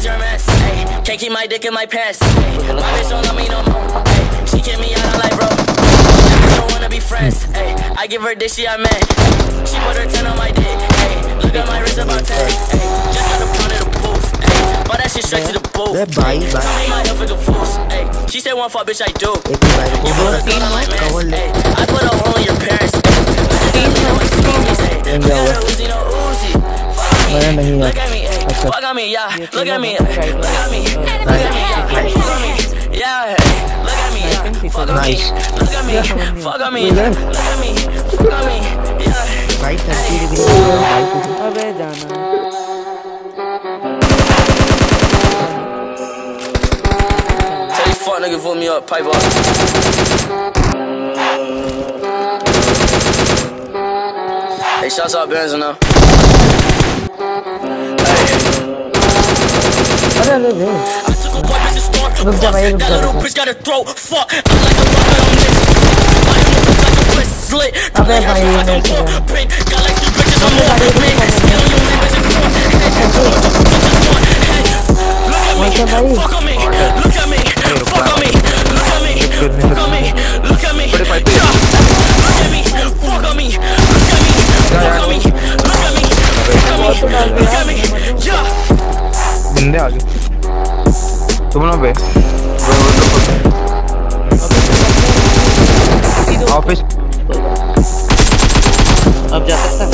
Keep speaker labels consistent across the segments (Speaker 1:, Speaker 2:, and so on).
Speaker 1: a germ ass. Ay, can't keep my dick in my pants. Ay, my bitch don't love me no more. Ay, she kick me out, I'm like, bro, that bitch don't wanna be friends. Ay, I give her dick, she a man. She put her 10 on my dick. Ay, look at my wrist about 10. Ay, just got a pound of the booth. Ay, but that shit straight to the booth. Ay, tell me my health is a fool. Ay, she said one fuck, bitch, I do. You put a gun on my man. Ay, I put a hole in your parents. Look at me, fuck on me, yeah. Look at me, look at me, look at me, yeah. Look at me, fuck on me, look at me, fuck on me, look at me, fuck on me, yeah.
Speaker 2: भाई 30 degree
Speaker 3: अबे जाना
Speaker 1: Tell you fuck nigga put me up, pipe up. Hey, shouts out Benzo now.
Speaker 3: अरे अरे रे रुक जा भाई रुक जा
Speaker 1: That little bitch got a throat, fuck. I like a rocket on this. I am like a wrist slit.
Speaker 3: अबे भाई मैं
Speaker 1: Pink, got like 2 bitches on the pink. Skin on your neck as a cross. Fuck on me, look at me, fuck on me, look at me, fuck on me, look at me, look at me, fuck on me, look at me, fuck on me, look at me, fuck on me, look at me, yeah.
Speaker 4: बंदे आगे तुम ना बे office
Speaker 3: अब जा सकता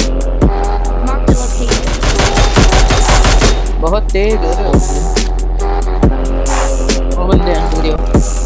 Speaker 3: बहुत तेज हो रहे हो वो बंदे हैं वीडियो